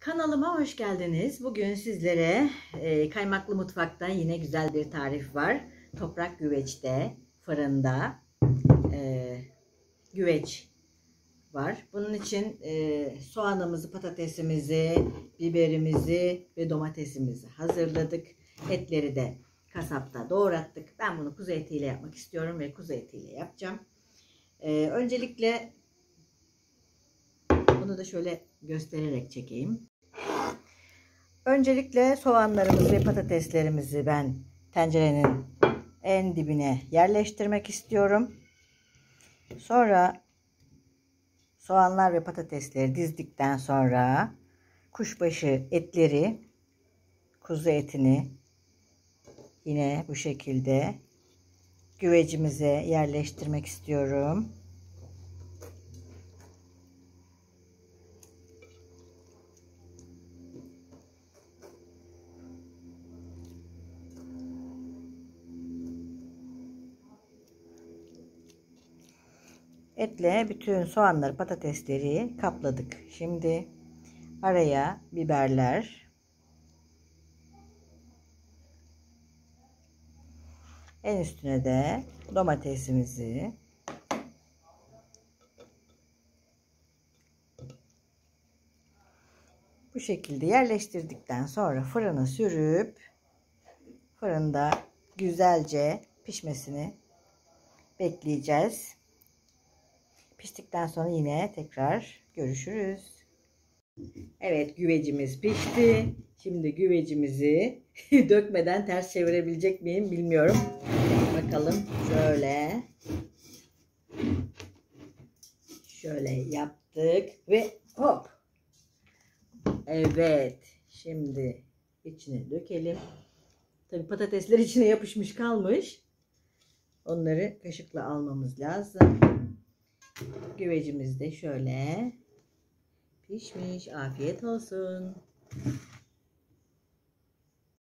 Kanalıma hoş geldiniz. Bugün sizlere kaymaklı mutfakta yine güzel bir tarif var. Toprak güveçte, fırında güveç var. Bunun için soğanımızı, patatesimizi, biberimizi ve domatesimizi hazırladık. Etleri de kasapta doğrattık. Ben bunu kuzu etiyle yapmak istiyorum ve kuzu etiyle yapacağım. Öncelikle bunu da şöyle göstererek çekeyim. Öncelikle soğanlarımızı ve patateslerimizi ben tencerenin en dibine yerleştirmek istiyorum. Sonra soğanlar ve patatesleri dizdikten sonra kuşbaşı etleri, kuzu etini yine bu şekilde güvecimize yerleştirmek istiyorum. Etle bütün soğanları, patatesleri kapladık. Şimdi araya biberler, en üstüne de domatesimizi, bu şekilde yerleştirdikten sonra fırına sürüp fırında güzelce pişmesini bekleyeceğiz. Piştikten sonra yine tekrar görüşürüz. Evet, güvecimiz pişti. Şimdi güvecimizi dökmeden ters çevirebilecek miyim bilmiyorum. Bakalım, şöyle yaptık ve hop. Evet, şimdi içine dökelim. Tabii patatesler içine yapışmış kalmış. Onları kaşıkla almamız lazım. Güvecimiz de şöyle pişmiş. Afiyet olsun.